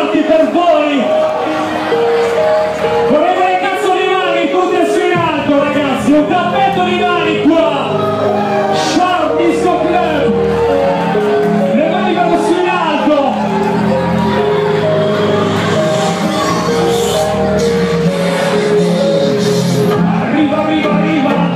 fatti per voi. Vorrei vedere cazzo di mani, tutti assieme in alto, ragazzi, un tappeto di mani qua. Sharp Disco Club. Le mani vanno su in alto. Arriva, arriva, arriva.